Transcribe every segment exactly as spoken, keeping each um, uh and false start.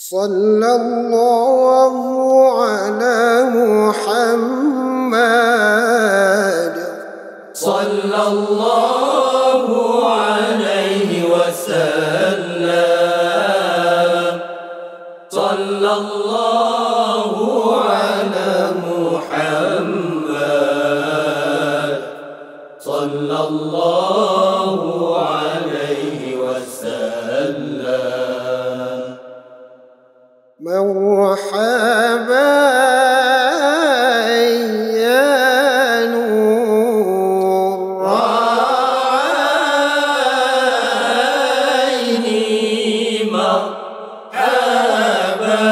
صلى الله على محمد صلى الله عليه وسلم صلى الله على محمد صلى الله عليه وسلم مرحبا يا نور عيني مرحبا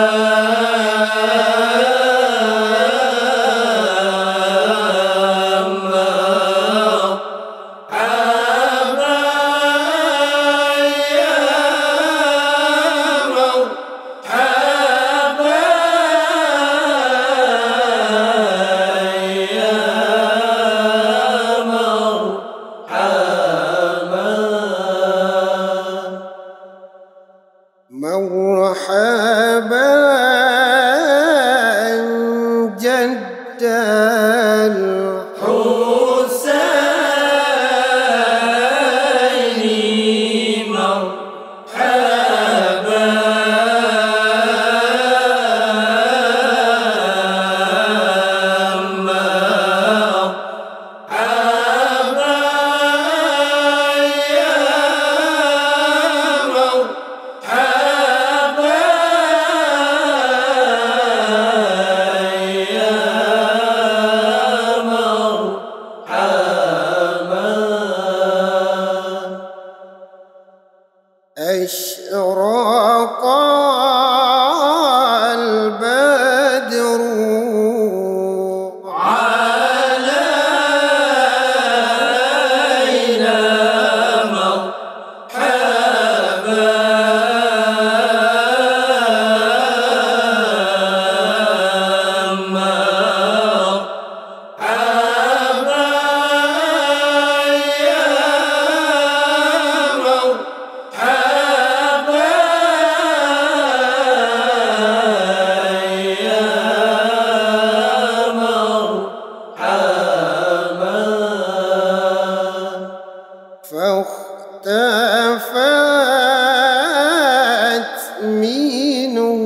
مرحبا جد الحسين مرحبا أشرق البدر علينا مرحبا فاختفت منه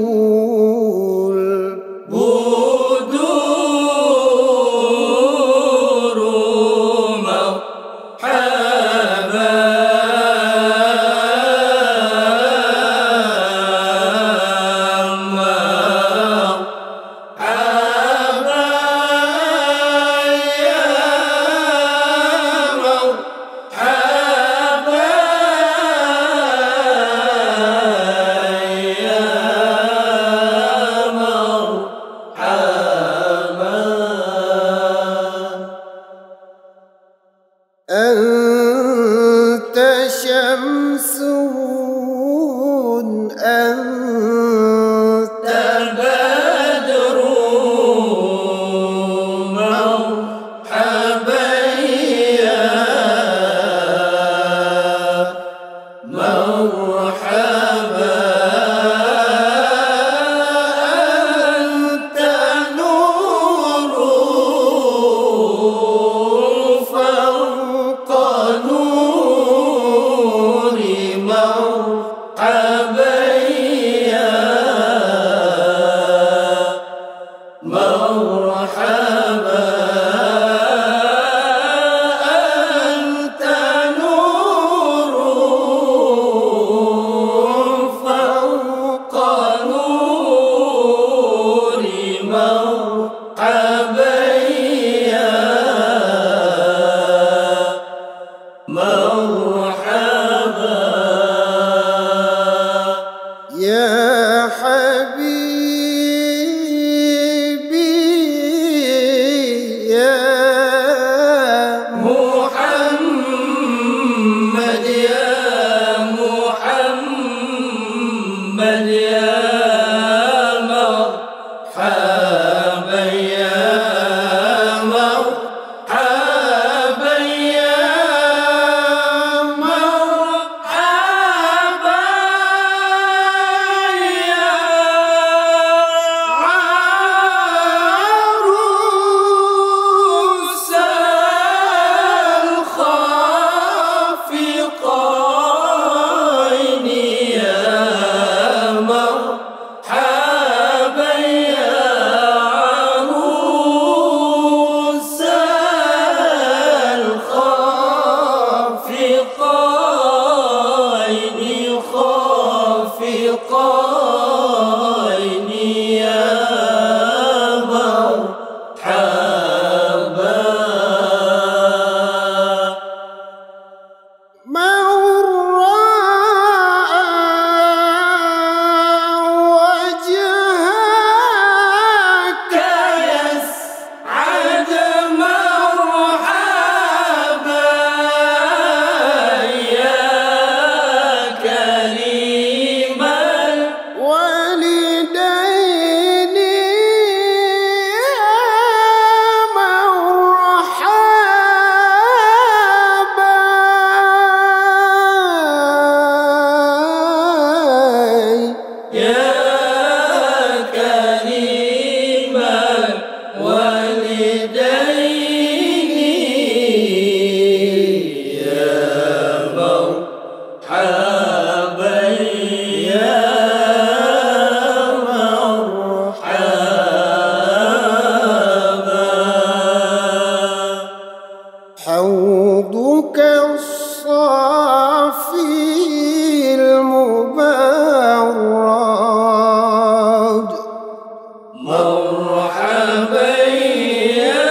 البدور مرحبا أنت شمس أنت بدر مرحبا يا مرحبا أنت نور فوق نور مرحبا يا مرحبا أنت نور فوق نور مرحبا يا مرحبا يا حبيبي يا محمد يا محمد يا مرحبا يا مرحبا يا مرحبا يا الطريقين يا مرحبا من رأى وجهك يسعد مرحبا يا كريم الوالدين مرحبا يا كريم الوالدين يا مرحبا يا مرحبا حوضك الصافي المبرد مرحبا يا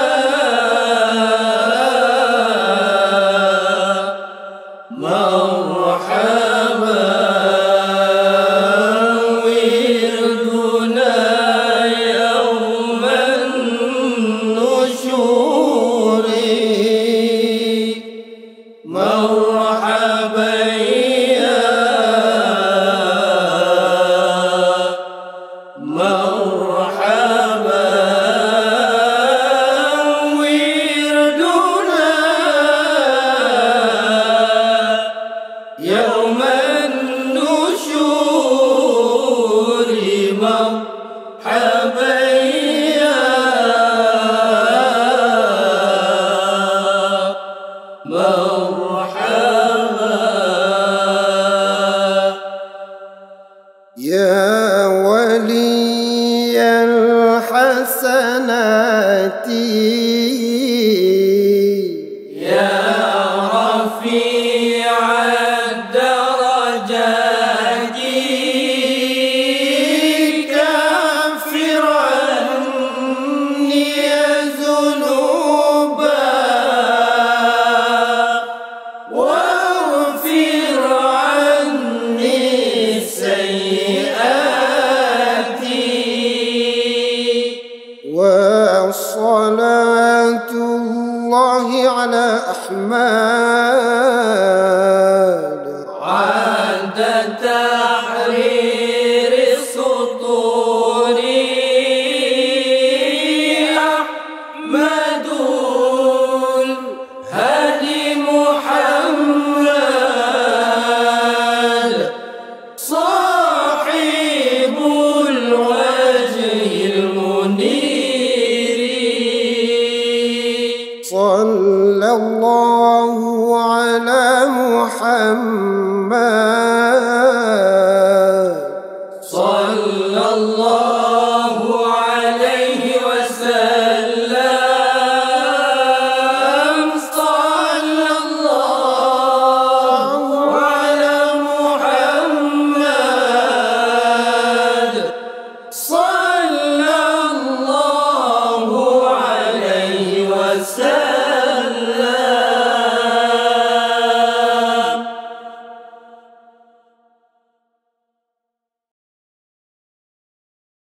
مرحبا وردنا يوم النشور مرحبا يا مرحبا وردنا يوم النشور مرحبا يا مرحبا يا ولي الحسنات يا رفيع الدرجات كفر عني ذنوبا واغفر عني السيئات وصلاة الله على أحمد عند تحرير السطور أحمد الهادي محمد صاحب الوجه المنير صلى الله على محمد صلى الله